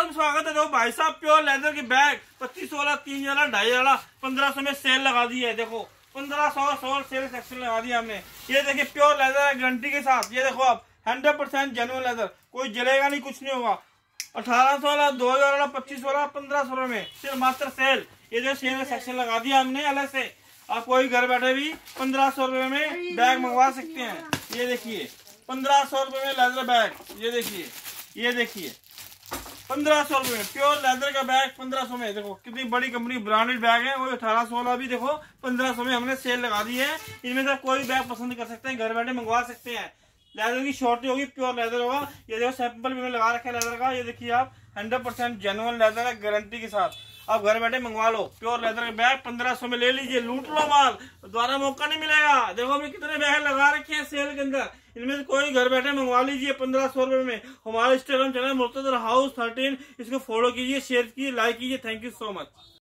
Welcome स्वागत है। देखो भाई साहब प्योर लेदर की बैग 25 वाला, 3 वाला, 2.5 वाला 1500 में सेल लगा दी है। देखो 1500 सेल सेक्शन लगा दिया हमने। ये देखिए प्योर लेदर है गारंटी के साथ। ये देखो आप 100% जेन्युइन लेदर, कोई जलेगा नहीं, कुछ नहीं होगा। 1800 वाला, 2000 वाला, 25 वाला 1500 में सिर्फ मात्र सेल। ये जो सेल सेक्शन लगा दिया हमने अलग से। आप कोई घर बैठे भी 1500 रुपए में बैग मंगवा सकते हैं। ये देखिए 1500 रुपए में लेदर बैग। ये देखिए 1500 रुपए में प्योर लेदर का बैग 1500 में। देखो कितनी बड़ी कंपनी ब्रांडेड बैग है। वो 1800 वाला भी देखो 1500 में हमने सेल लगा दी है। इनमें से कोई बैग पसंद कर सकते हैं, घर बैठे मंगवा सकते हैं। लेदर की शॉर्टी होगी, प्योर लेदर होगा। ये देखो सैंपल भी मैंने लगा रखा है लेदर का। ये देखिए आप 100% जेन्युइन लेदर है गारंटी के साथ। आप घर बैठे मंगवा लो प्योर लेदर के बैग 1500 में ले लीजिए, लूट लो माल, दोबारा मौका नहीं मिलेगा। देखो अभी कितने बैग लगा रखे हैं सेल के अंदर। इनमें से कोई घर बैठे मंगवा लीजिए 1500 रुपए में। हमारा इंस्टाग्राम चैनल मुर्तज़ा हाउस 13, इसको फॉलो कीजिए, शेयर कीजिए, लाइक कीजिए। Thank you so much.